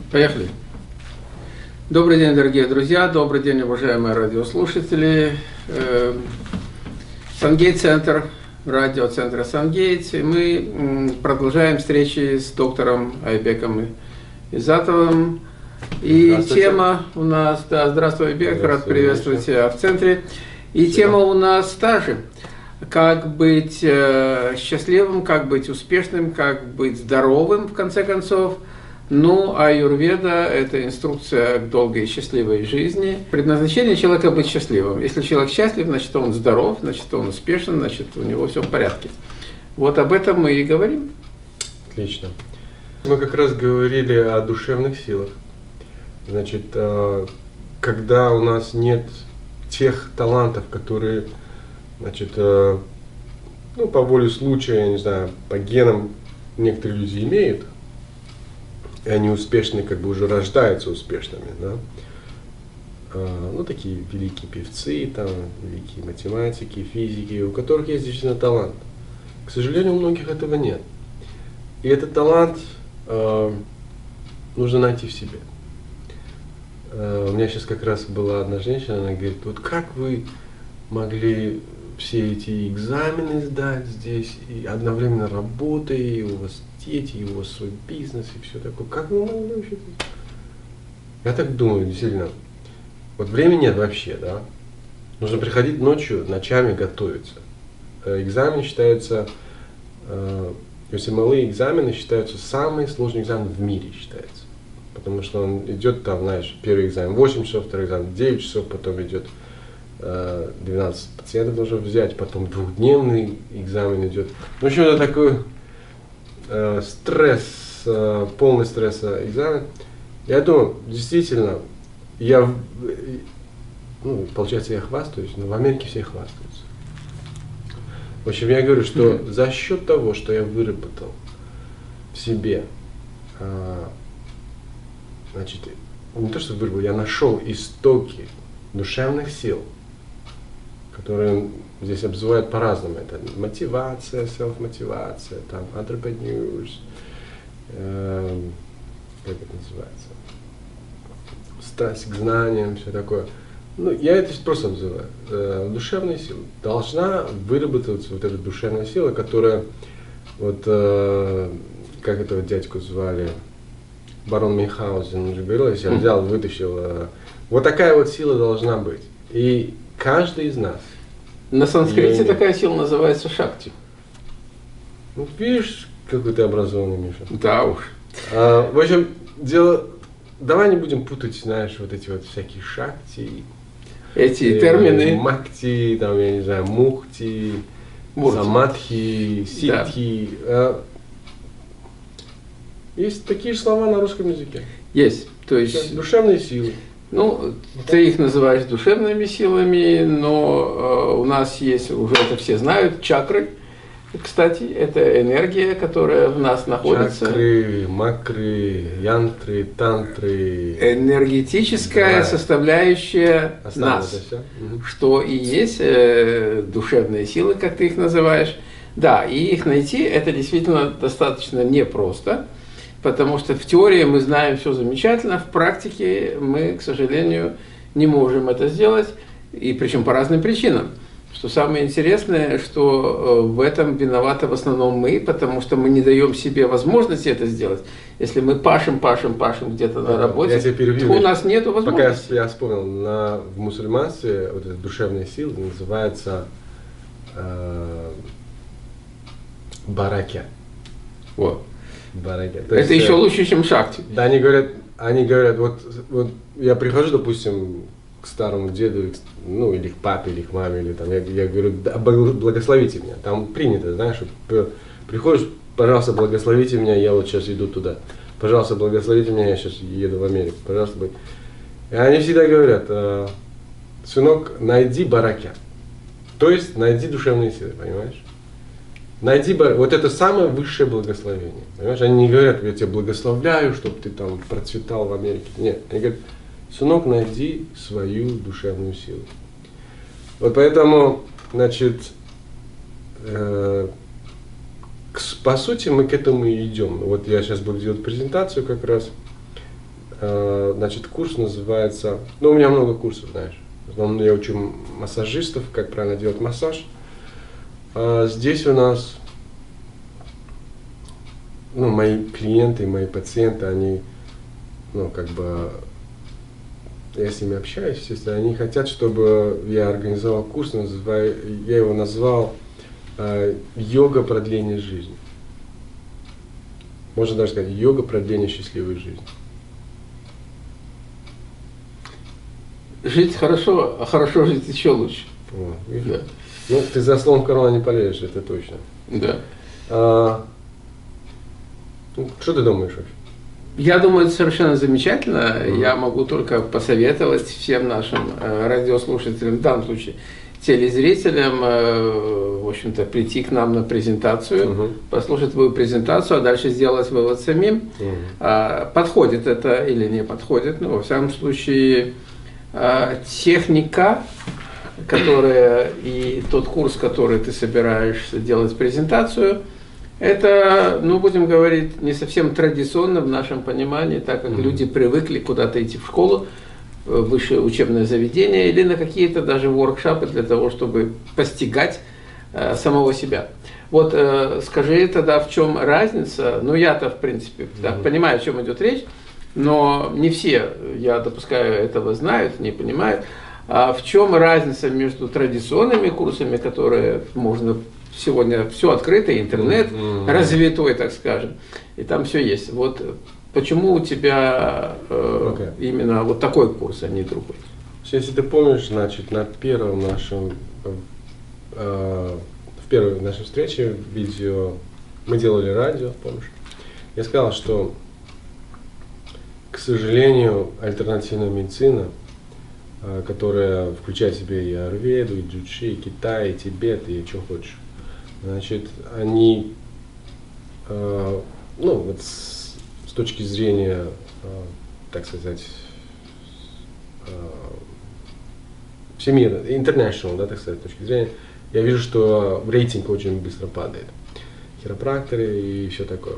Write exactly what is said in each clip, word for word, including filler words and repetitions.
Поехали. Добрый день, дорогие друзья, добрый день, уважаемые радиослушатели. Сангейт-центр, радиоцентра Сангейт. Мы продолжаем встречи с доктором Айбеком Изатовым. И тема у нас, да, здравствуй, Айбек, рад приветствовать тебя в центре. И Спасибо. Тема у нас та же. Как быть э, счастливым, как быть успешным, как быть здоровым, в конце концов. Ну, а аюрведа – это инструкция к долгой и счастливой жизни. Предназначение человека – быть счастливым. Если человек счастлив, значит, он здоров, значит, он успешен, значит, у него все в порядке. Вот об этом мы и говорим. Отлично. Мы как раз говорили о душевных силах. Значит, когда у нас нет тех талантов, которые, значит, ну, по воле случая, я не знаю, по генам некоторые люди имеют, и они успешные, как бы уже рождаются успешными, да? А, ну, такие великие певцы, там, великие математики, физики, у которых есть действительно талант. К сожалению, у многих этого нет. И этот талант э, нужно найти в себе. Э, у меня сейчас как раз была одна женщина, она говорит, вот как вы могли все эти экзамены сдать здесь, и одновременно работая, и у вас дети, и у вас свой бизнес, и все такое. Как вы могли вообще? Я так думаю, действительно. Вот времени нет вообще, да? Нужно приходить ночью, ночами готовиться. Экзамен считается, если малые экзамены считаются самый сложный экзамен в мире, считается. Потому что он идет там, знаешь, первый экзамен восемь часов, второй экзамен девять часов, потом идет двенадцать пациентов нужно взять, потом двухдневный экзамен идет. В общем, это такой э, стресс, э, полный стресса экзамен. Я думаю, действительно, я, ну, получается, я хвастаюсь, но в Америке все хвастаются. В общем, я говорю, что mm-hmm. за счет того, что я выработал в себе, э, значит, не то, что выработал, я нашел истоки душевных сил, которые здесь обзывают по-разному. Это мотивация, селф-мотивация, там, entrepreneurs, э, как это называется, страсть к знаниям, все такое. Ну, я это просто обзываю. Э, душевная сила. Должна выработаться вот эта душевная сила, которая, вот, э, как этого дядьку звали, барон Мюнхгаузен, он же говорил, если я взял, вытащил, э, вот такая вот сила должна быть. И каждый из нас. На санскрите такая сила называется шакти. Ну, видишь, какой ты образованный, Миша. Да уж. А, в общем, дело, давай не будем путать, знаешь, вот эти вот всякие шакти. Эти э, термины. Макти, там, я не знаю, мухти, Мурти. Самадхи, ситхи. Да. А, есть такие же слова на русском языке. Есть. То есть душевные силы. Ну, ты их называешь душевными силами, но э, у нас есть, уже это все знают, чакры. Кстати, это энергия, которая в нас находится. Чакры, макры, янтры, тантры. Энергетическая да. составляющая Основа нас, угу. что и есть э, душевные силы, как ты их называешь. Да, и их найти это действительно достаточно непросто. Потому что в теории мы знаем все замечательно, в практике мы, к сожалению, не можем это сделать, и причем по разным причинам. Что самое интересное, что в этом виноваты в основном мы, потому что мы не даем себе возможности это сделать. Если мы пашем, пашем, пашем где-то на работе, то у нас нет возможности. Пока я вспомнил, на, в мусульманстве вот эта душевная сила называется э, баракя. Вот. Бараки. Это есть, еще лучше, чем шакти. Да, они говорят, они говорят, вот, вот я прихожу, допустим, к старому деду, ну, или к папе, или к маме, или там, я, я говорю, да, благословите меня. Там принято, знаешь, вот, приходишь, пожалуйста, благословите меня, я вот сейчас иду туда. Пожалуйста, благословите меня, я сейчас еду в Америку. Пожалуйста, будь. И они всегда говорят, сынок, найди баракя. То есть, найди душевные силы, понимаешь? Найди, вот это самое высшее благословение. Понимаешь? Они не говорят, я тебя благословляю, чтобы ты там процветал в Америке. Нет, они говорят, сынок, найди свою душевную силу. Вот поэтому, значит, э, к, по сути мы к этому и идем. Вот я сейчас буду делать презентацию как раз. э, значит, курс называется, ну, у меня много курсов, знаешь. В основном я учу массажистов, как правильно делать массаж. А здесь у нас, ну, мои клиенты, мои пациенты, они, ну, как бы, я с ними общаюсь, естественно, они хотят, чтобы я организовал курс, называю, я его назвал э, «Йога продления жизни». Можно даже сказать «Йога продления счастливой жизни». Жить хорошо, а хорошо жить еще лучше. Вот, видишь? Да. Ну, ты за словом корона не полезешь, это точно. Да. А, ну, что ты думаешь вообще? Я думаю, это совершенно замечательно. Mm-hmm. Я могу только посоветовать всем нашим э, радиослушателям, в данном случае телезрителям, э, в общем-то, прийти к нам на презентацию, mm-hmm. послушать твою презентацию, а дальше сделать вывод самим. Mm-hmm. А, подходит это или не подходит. Ну, во всяком случае, а, техника, которая и тот курс, который ты собираешься делать презентацию, это, ну, будем говорить, не совсем традиционно в нашем понимании, так как mm-hmm. люди привыкли куда-то идти в школу, в высшее учебное заведение или на какие-то даже воркшопы для того, чтобы постигать э, самого себя. Вот э, скажи тогда, в чем разница? Ну, я-то, в принципе, mm-hmm. так, понимаю, о чем идет речь, но не все, я допускаю, этого знают, не понимают. А в чем разница между традиционными курсами, которые можно... Сегодня все открыто, интернет mm-hmm. развитой, так скажем, и там все есть. Вот почему у тебя э, okay. именно вот такой курс, а не другой? Если ты помнишь, значит, на первом нашем, э, в первой нашей встрече видео, мы делали радио, помнишь? Я сказал, что, к сожалению, альтернативная медицина, э, которая включает в себя и аюрведу, и джучи, и Китай, и Тибет, и что хочешь, значит, они, э, ну, вот с, с точки зрения, э, так сказать, э, всемирной, international, да, так сказать, точки зрения, я вижу, что рейтинг очень быстро падает. Хиропракторы и все такое.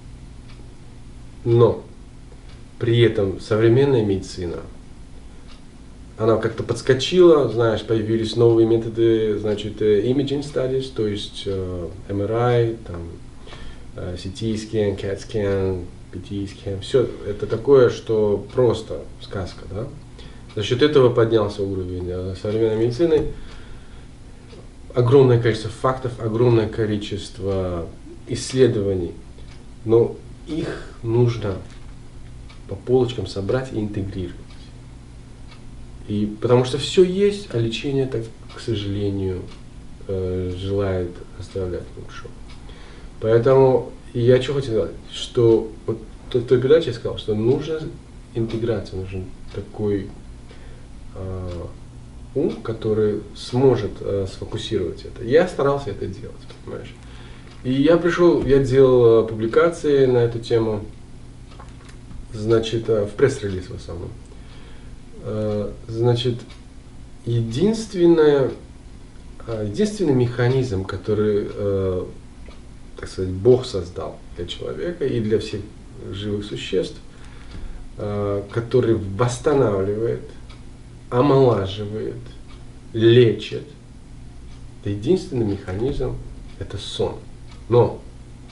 Но при этом современная медицина, она как-то подскочила, знаешь, появились новые методы, значит, imaging studies, то есть э, эм эр ай, там, э, си ти-скан, кэт-скан, пи ти-скан, все это такое, что просто сказка, да. За счет этого поднялся уровень э, современной медицины. Огромное количество фактов, огромное количество исследований, но их нужно по полочкам собрать и интегрировать. И потому что все есть, а лечение, так, к сожалению, э, желает оставлять лучшего. Поэтому я что хотел сказать, что вот в той передаче я сказал, что нужна интеграция, нужен такой э, ум, который сможет э, сфокусировать это. Я старался это делать, понимаешь. И я пришел, я делал публикации на эту тему, значит, в пресс-релиз в основном. Значит, единственное, единственный механизм, который, так сказать, Бог создал для человека и для всех живых существ, который восстанавливает, омолаживает, лечит, это единственный механизм – это сон. Но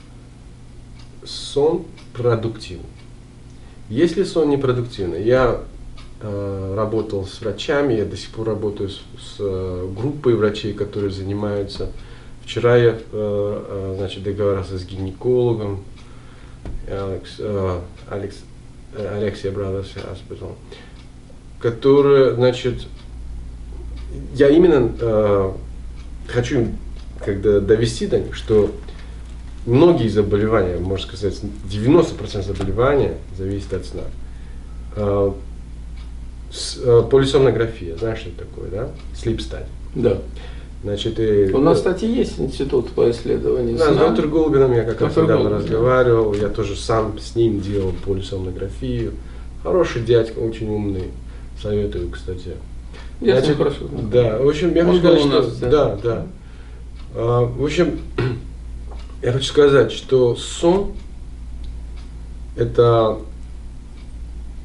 сон продуктивный. Если сон непродуктивный, я э, работал с врачами, я до сих пор работаю с, с э, группой врачей, которые занимаются. Вчера я э, э, значит, договорился с гинекологом, Алекс, э, Алекс, э, Alexia Brothers Hospital, который, значит, я именно э, хочу когда довести до них, что многие заболевания, можно сказать, девяносто процентов заболевания зависит от сна. Э, с, э, полисомнография, знаешь, что это такое, да? Sleep study. Да. Значит, и, у нас, кстати, есть институт по исследованию да, сна. с доктором Голубиным я как раз недавно да. разговаривал, я тоже сам с ним делал полисомнографию. Хороший дядька, очень умный, советую, кстати. Я Значит, хорошо. да, в общем, я Он хочу сказать, был у нас, что, да. да, да. А, в общем, я хочу сказать, что сон это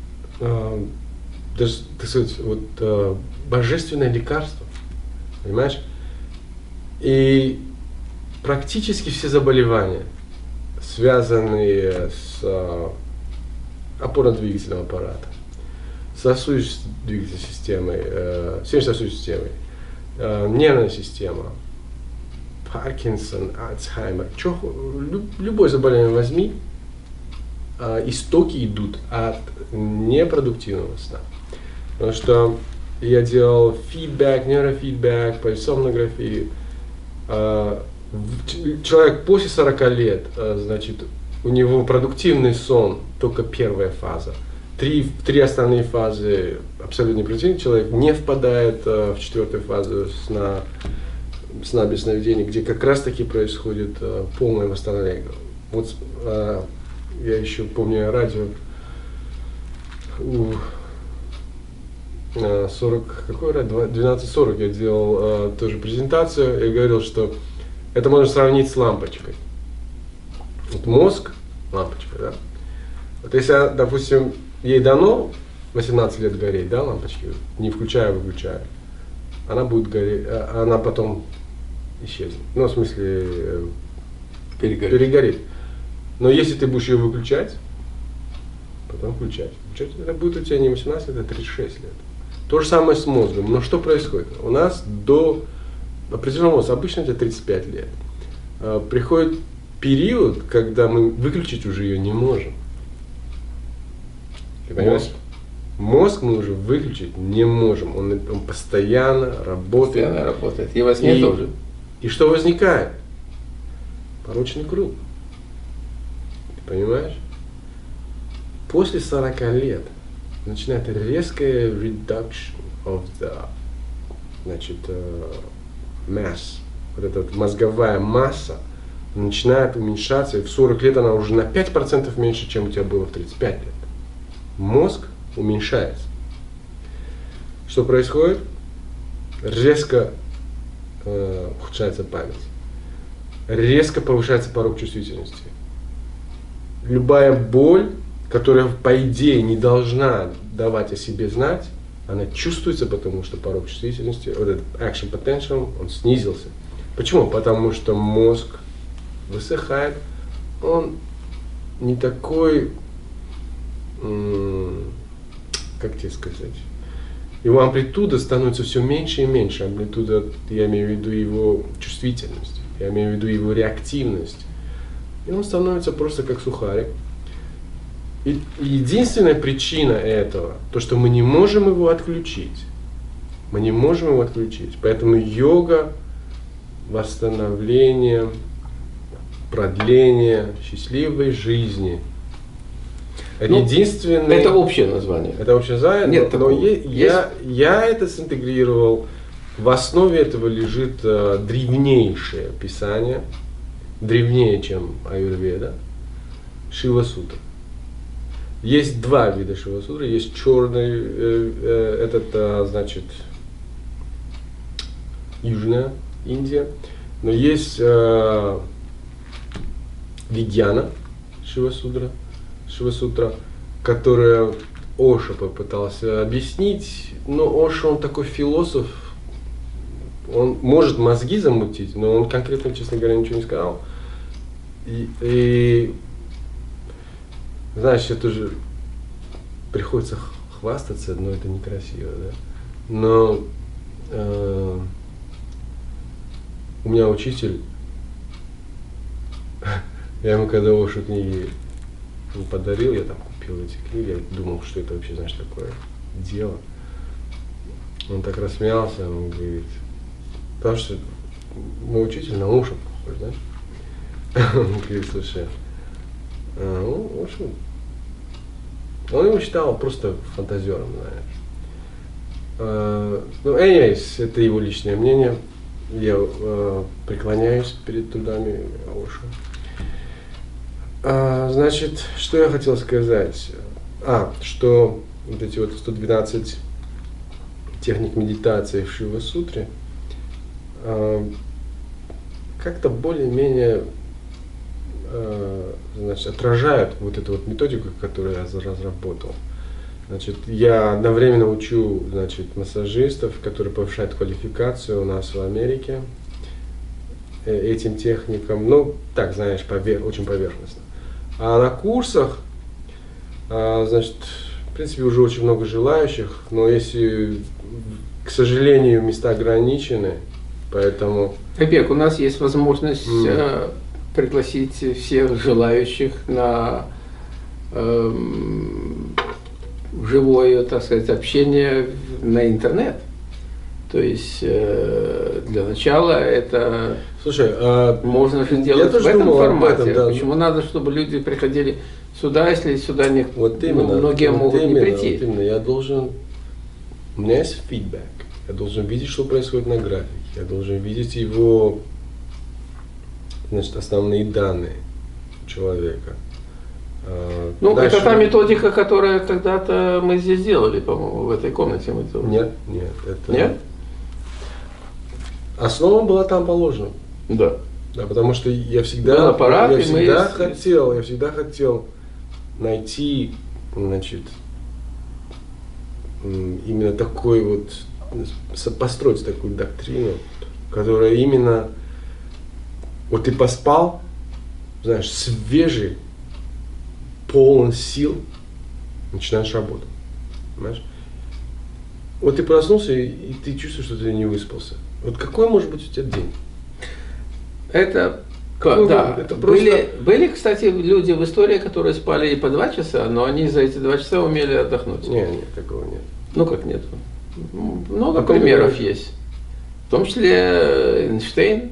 э, даже, так сказать, вот, э, божественное лекарство, понимаешь? И практически все заболевания, связанные с э, опорно-двигательным аппаратом, сосудисто-двигательной системой, э, сердечно-сосудистой системой, э, нервная система, Паркинсон, Альцгеймер, чё, люб, любое заболевание возьми, э, истоки идут от непродуктивного сна. Потому что я делал фидбэк, нейрофидбэк, полисомнографию. Э, человек после сорока лет, э, значит, у него продуктивный сон, только первая фаза. Три, три основные фазы абсолютно непродуктивный человек не впадает э, в четвертую фазу сна, сна без сновидений, где как раз таки происходит э, полное восстановление. Вот э, я еще помню радио у э, сорок, какой радио? двенадцать сорок я делал э, тоже презентацию и говорил, что это можно сравнить с лампочкой. Вот мозг, лампочка, да? Вот если, допустим, ей дано восемнадцать лет гореть, да, лампочки, не включая, выключая, она будет гореть, она потом исчезнет. Ну, в смысле, перегорит. перегорит. Но если ты будешь ее выключать, потом включать, включать, это будет у тебя не восемнадцать, это тридцать шесть лет. То же самое с мозгом. Но что происходит? У нас до определенного возраста, обычно это тридцать пять лет, приходит период, когда мы выключить уже ее не можем. Ты понимаешь? Мозг. Мозг мы уже выключить не можем. Он, он постоянно работает. Постоянно работает. И во сне и, тоже. И что возникает? Порочный круг. Ты понимаешь? После сорока лет начинает резкая reduction of the, значит, uh, mass. Вот эта вот мозговая масса начинает уменьшаться, и в сорок лет она уже на пять процентов меньше, чем у тебя было в тридцать пять лет. Мозг уменьшается. Что происходит? Резко э, ухудшается память. Резко повышается порог чувствительности. Любая боль, которая по идее не должна давать о себе знать, она чувствуется, потому что порог чувствительности, вот этот action potential, он снизился. Почему? Потому что мозг высыхает, он не такой, как тебе сказать, его амплитуда становится все меньше и меньше. Амплитуда, я имею в виду его чувствительность, я имею в виду его реактивность. И он становится просто как сухарик. И единственная причина этого, то, что мы не можем его отключить. Мы не можем его отключить. Поэтому йога, восстановление, продление счастливой жизни. Это ну, единственное. Это общее название. Это общее название. Нет, но, но я, я, я это синтегрировал. В основе этого лежит э, древнейшее писание, древнее, чем аюрведа, Шива-сутра. Есть два вида Шива-сутры. Есть черный, э, э, этот, э, значит, Южная Индия, но есть э, Вигьяна Шива-сутра, Шива-сутра, которая Оша попытался объяснить, но Оша, он такой философ, он может мозги замутить, но он конкретно, честно говоря, ничего не сказал. И, и знаешь, это же приходится хвастаться, но это некрасиво, да? Но э, у меня учитель, я ему когда Ошу книги подарил, я там купил эти книги, я думал, что это вообще, знаешь, такое дело. Он так рассмеялся, он говорит, потому что мой учитель на Ошу похож, знаешь? Он говорит, слушай, а, ну, Ошу, он его считал просто фантазером, знаешь. А, ну, anyways, это его личное мнение. Я э, преклоняюсь перед трудами Ошу. А, значит, что я хотел сказать? А, что вот эти вот сто двенадцать техник медитации в Шива-сутре э, как-то более-менее э, значит, отражают вот эту вот методику, которую я разработал. Значит, я одновременно учу, значит, массажистов, которые повышают квалификацию у нас в Америке этим техникам. Ну, так, знаешь, повер... очень поверхностно. А на курсах, значит, в принципе, уже очень много желающих, но если, к сожалению, места ограничены, поэтому... Айбек, у нас есть возможность Mm. пригласить всех желающих на э, живое, так сказать, общение на интернет. То есть э, для начала это Слушай, а можно же делать я в этом думал формате. об этом, да. Почему надо, чтобы люди приходили сюда, если сюда не, вот именно, ну, многие вот могут именно, не прийти? Вот именно, я должен, у меня есть фидбэк, я должен видеть, что происходит на графике, я должен видеть его, значит, основные данные человека. Ну, Дальше... это та методика, которая когда-то мы здесь делали, по-моему, в этой комнате. Мы тоже... Нет, нет. Это... Нет? Основа была там положена. Да. Да, потому что я всегда, Был аппарат, я и всегда мы... хотел, я всегда хотел найти, значит, именно такой вот, построить такую доктрину, которая именно, вот ты поспал, знаешь, свежий, полон сил, начинаешь работать. Понимаешь? Вот ты проснулся, и, и ты чувствуешь, что ты не выспался. Вот какой может быть у тебя день? Это, какой, да. Это просто... были, были, кстати, люди в истории, которые спали и по два часа, но они за эти два часа умели отдохнуть. Нет, нет, такого нет. Ну как нет? Много а примеров есть. В том числе Эйнштейн.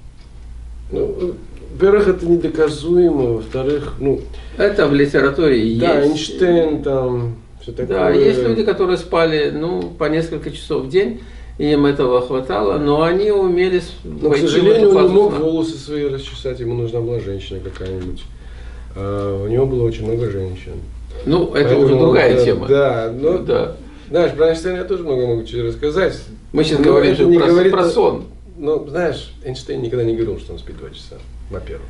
Ну, во-первых, это недоказуемо, во-вторых, ну... Это в литературе да, есть. Эйнштейн, там, все такое. Да, есть люди, которые спали, ну, по несколько часов в день, и им этого хватало, но они умели но, войти к сожалению, в эту он не фазу мог сна. волосы свои расчесать, ему нужна была женщина какая-нибудь. А, у него было очень много женщин. Ну, это Поэтому, уже другая да, тема. Да, но, да. знаешь, про Эйнштейна я тоже много могу чего рассказать. Мы сейчас но говорим это же не про, говорит, про сон. Ну, знаешь, Эйнштейн никогда не говорил, что он спит два часа, во-первых.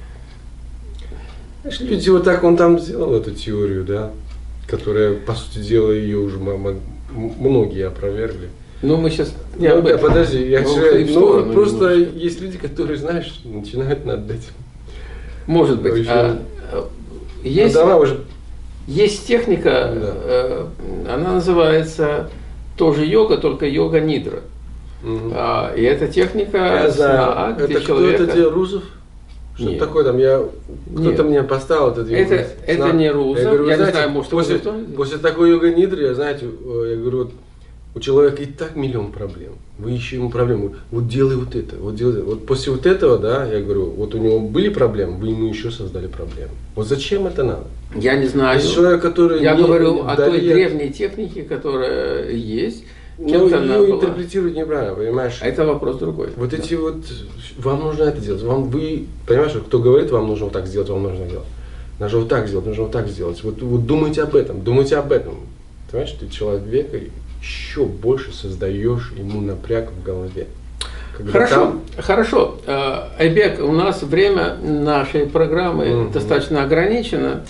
Знаешь, люди вот так, он там сделал эту теорию, да, которая, по сути дела, ее уже многие опровергли. Ну, мы сейчас не ну, об этом. Подожди, я ну, же, ну, просто немножко. есть люди, которые, знаешь, начинают над этим. Может быть. А, есть, ну, давай уже. Есть техника, да. э, она называется тоже йога, только йога нидра. Угу. А, и эта техника я сна, знаю. где это человека... кто это делал, Рузов? Что такое там? Я кто-то мне поставил этот йога. Это, это не Рузов, я, говорю, я знаете, не знаю, может, после, кто после такой йога нидри, я, знаете, я говорю, вот, у человека и так миллион проблем. Вы ищете ему проблему. Вот делай вот это, вот делай это. Вот после вот этого, да, я говорю, вот у него были проблемы, вы ему еще создали проблемы. Вот зачем это надо? Я не знаю. Есть человек, который я не, говорю о той от... древней технике, которая есть. Ну, ее интерпретировать неправильно, понимаешь? Это вопрос другой. Вот да. эти вот, вам нужно это делать. Вам, вы, понимаешь, кто говорит, вам нужно вот так сделать, вам нужно делать. Нужно вот так сделать, нужно вот так сделать. Вот, вот думайте об этом, думайте об этом. Понимаешь, ты человека еще больше создаешь ему напряг в голове. Когда хорошо, там... хорошо. Айбек, у нас время нашей программы mm-hmm. достаточно ограничено.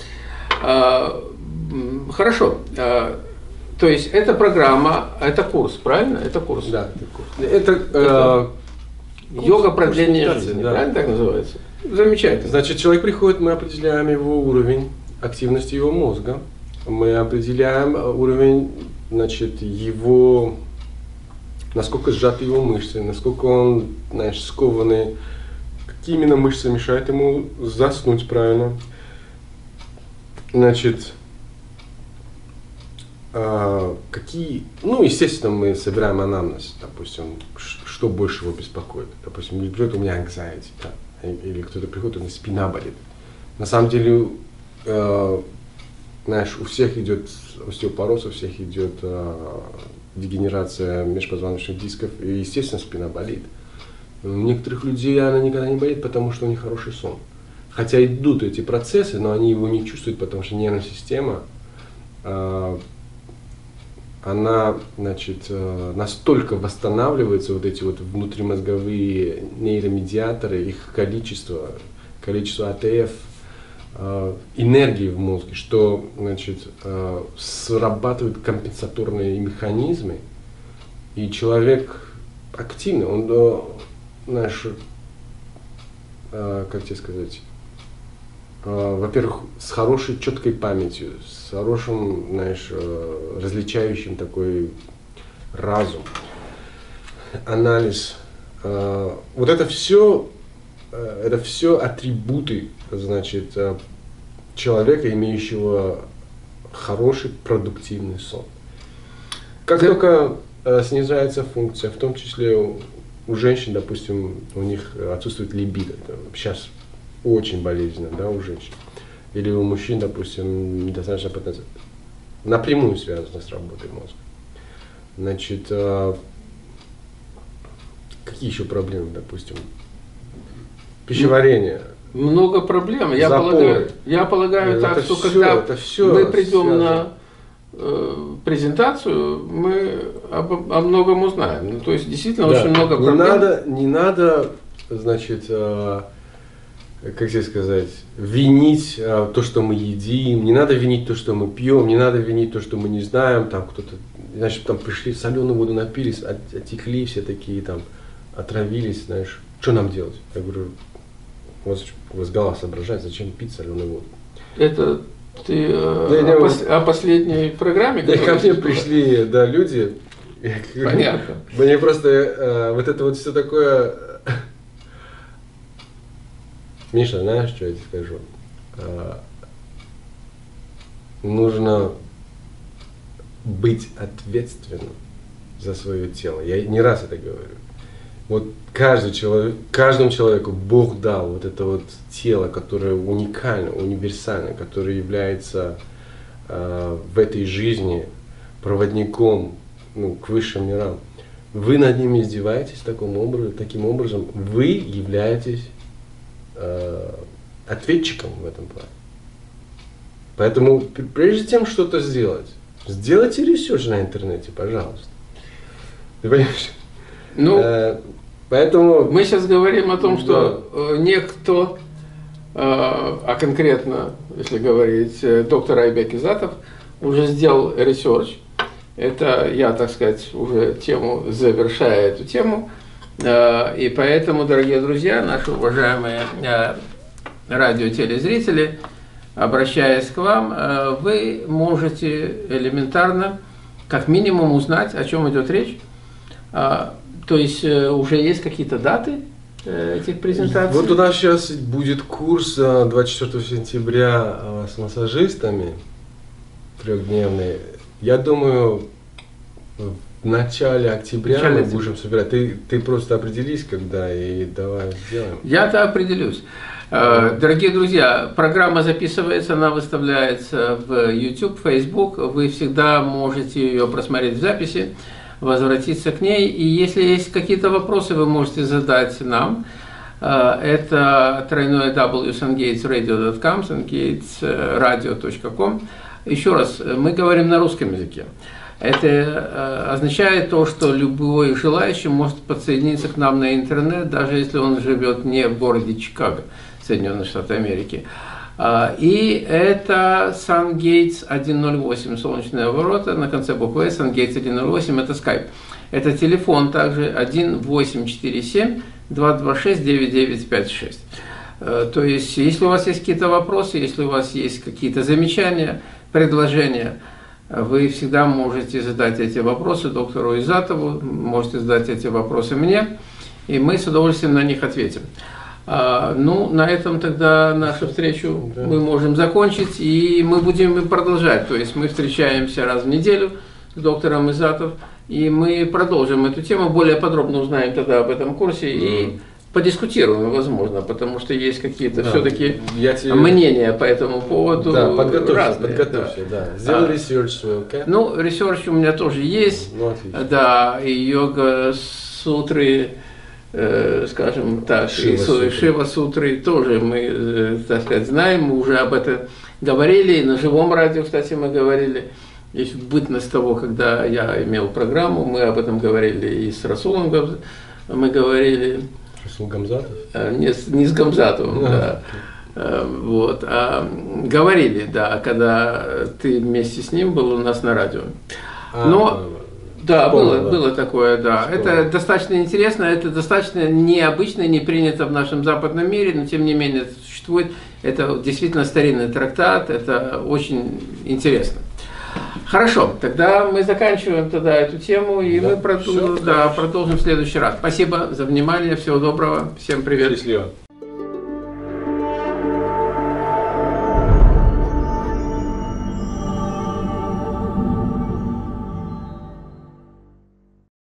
Хорошо. То есть это программа, это курс, правильно? Это курс. Да, это курс. Это, это э, йога продления жизни, да. Правильно так называется? Замечательно. Значит, человек приходит, мы определяем его уровень активности его мозга, мы определяем уровень, значит, его, насколько сжаты его мышцы, насколько он, знаешь, скованный, какие именно мышцы мешают ему заснуть правильно. Значит, Uh, какие, ну, естественно, мы собираем анамнез, допустим, что больше его беспокоит. Допустим, придет у меня anxiety, да, или кто-то приходит, у меня спина болит. На самом деле, uh, знаешь, у всех идет остеопороз, у всех идет uh, дегенерация межпозвоночных дисков, и, естественно, спина болит. У некоторых людей она никогда не болит, потому что у них хороший сон. Хотя идут эти процессы, но они его не чувствуют, потому что нервная система uh, она, значит, настолько восстанавливается, вот эти вот внутримозговые нейромедиаторы, их количество, количество АТФ, э, энергии в мозге, что, значит, э, срабатывают компенсаторные механизмы, и человек активный, он, э, знаешь, э, как тебе сказать, э, во-первых, с хорошей четкой памятью, с хорошим, знаешь, э, различающим такой разум, анализ. Э, вот это все, э, это все атрибуты, значит, э, человека, имеющего хороший продуктивный сон. Как да. только э, снижается функция, в том числе у, у женщин, допустим, у них отсутствует либидо, это сейчас очень болезненно, да, у женщин, или у мужчин, допустим, недостаточно потенциал, напрямую связано с работой мозга. Значит, э, какие еще проблемы, допустим? Пищеварение. Много проблем. Я Запоры. полагаю, я полагаю это так, что все, когда все мы придем связано. на э, презентацию, мы об, о многом узнаем. Ну, то есть действительно да. очень много проблем. Не надо, не надо, значит, э, как тебе сказать, винить э, то, что мы едим, не надо винить то, что мы пьем, не надо винить то, что мы не знаем, там кто-то, значит, там пришли, соленую воду напились, отекли все такие, там, отравились, знаешь, что нам делать? Я говорю, у вас, у вас голова соображает, зачем пить соленую воду? Это ты да, о, о, пос, о последней программе? Да, ко мне пришли, да, люди. Понятно. Мне просто э, вот это вот все такое... Миша, знаешь, что я тебе скажу? Э, нужно быть ответственным за свое тело. Я не раз это говорю. Вот каждый человек, каждому человеку Бог дал вот это вот тело, которое уникально, универсально, которое является э, в этой жизни проводником, ну, к высшим мирам. Вы над ними издеваетесь таким образом, таким образом вы являетесь э, ответчиком в этом плане. Поэтому прежде чем что-то сделать, сделайте ресерч на интернете, пожалуйста. Ты понимаешь? Ну, э, поэтому мы сейчас говорим о том, да. что некто, а конкретно, если говорить, доктор Айбек Изатов, уже сделал ресерч. Это я, так сказать, уже тему завершаю эту тему. И поэтому, дорогие друзья, наши уважаемые радиотелезрители, обращаясь к вам, вы можете элементарно, как минимум, узнать, о чем идет речь. То есть уже есть какие-то даты этих презентаций? Вот у нас сейчас будет курс двадцать четвёртого сентября с массажистами, трехдневный. Я думаю, в начале октября начале мы будем собирать. Ты, ты просто определись, когда, и давай сделаем. Я-то определюсь. Дорогие друзья, программа записывается, она выставляется в YouTube, Facebook. Вы всегда можете ее просмотреть в записи, возвратиться к ней. И если есть какие-то вопросы, вы можете задать нам. Это тройное дабл ю сангейтс радио точка ком, сангейтс радио точка ком. Еще раз, мы говорим на русском языке. Это означает то, что любой желающий может подсоединиться к нам на интернет, даже если он живет не в городе Чикаго, Соединенные Штаты Америки. И это SunGates сто восемь, солнечные ворота, на конце буквы S, SunGates сто восемь, это Skype. Это телефон также один восемь четыре семь два два шесть девять девять пять шесть. То есть, если у вас есть какие-то вопросы, если у вас есть какие-то замечания, предложения, вы всегда можете задать эти вопросы доктору Изатову, можете задать эти вопросы мне, и мы с удовольствием на них ответим. А, ну, на этом тогда нашу встречу да. мы можем закончить, и мы будем продолжать. То есть мы встречаемся раз в неделю с доктором Изатов, и мы продолжим эту тему, более подробно узнаем тогда об этом курсе mm. и подискутируем, возможно, потому что есть какие-то да. все-таки тебе... мнения по этому поводу. Да, подготовься, разные, подготовься, да. да. Сделай а, ресерч свой, окей? Okay? Ну, ресерч у меня тоже есть. Ну, отлично. Да, и йога-сутры, э, скажем так, Шива-сутры. и Шива-сутры тоже мы, э, так сказать, знаем, мы уже об этом говорили, и на живом радио, кстати, мы говорили. Есть бытность того, когда я имел программу, мы об этом говорили и с Расулом мы говорили. Расул Гамзатов? Не с, не с Гамзатовым, да. Вот. А, говорили, да, когда ты вместе с ним был у нас на радио. А, Но, да, вспомнил, было, да. было такое, да. Вспомнил. Это достаточно интересно, это достаточно необычно, не принято в нашем западном мире, но тем не менее это существует. Это действительно старинный трактат, это очень интересно. Хорошо, тогда мы заканчиваем тогда эту тему, и Да, мы продол- всё, да, конечно. продолжим в следующий раз. Спасибо за внимание, всего доброго, всем привет. Счастливо.